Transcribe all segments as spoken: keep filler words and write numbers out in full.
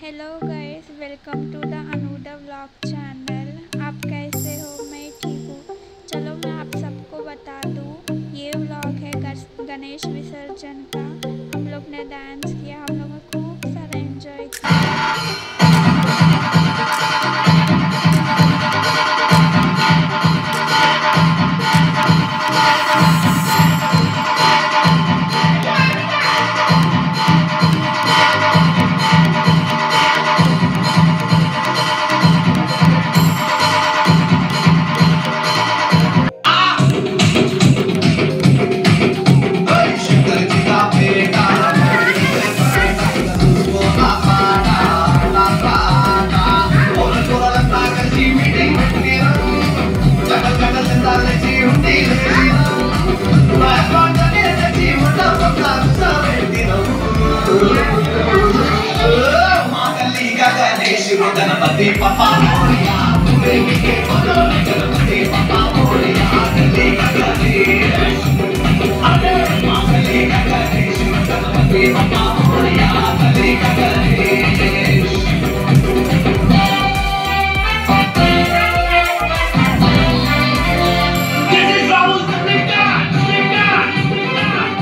Hello guys, welcome to the Anuda vlog channel. आप कैसे हो? मैं ठीक हूँ। चलो मैं आप सबको बता दूँ, ये व्लॉग है गस- गणेश विसर्जन का। हम लोग ने डांस किया, हम लोग ने खूब सारा एंजॉय किया। Ganesh, Ganapati, Papa, Moria, Ganapati, Papa, Moria, Ganesh, Ganapati, Papa, Moria, Ganesh. This is Raul's the big dance, big dance, big dance.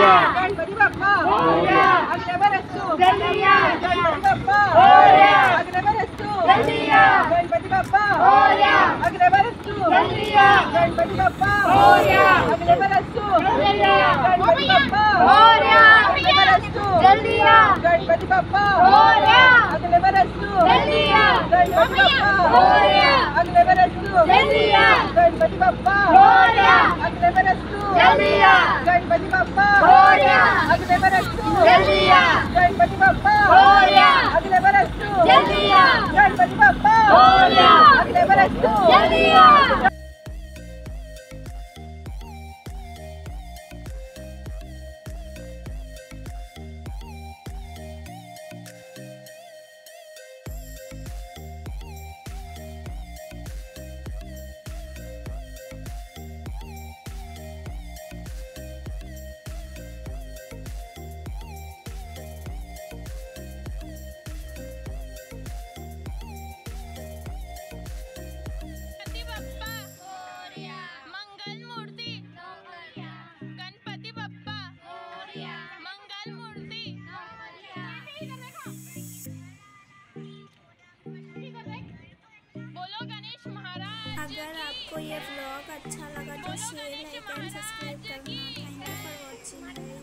Ganpati Bappa अगले बरसू गणपति बप्पा अगले बरसू गणपति बप्पा अगले बरसू गणपति बप्पा अगले बरसू गणपति बप्पा अगले बरसू गणपति बप्पा अगले बरसू गणपति बप्पा अगले बरसू गणपति बप्पा अगले बरसू गणपति बप्पा अगले बरसू गणपति बप्पा अगले बरसू गणपति बप्पा अगले बरसू। अगर आपको ये व्लॉग अच्छा लगा तो शेयर लाइक एंड सब्सक्राइब करना। Thank you for watching.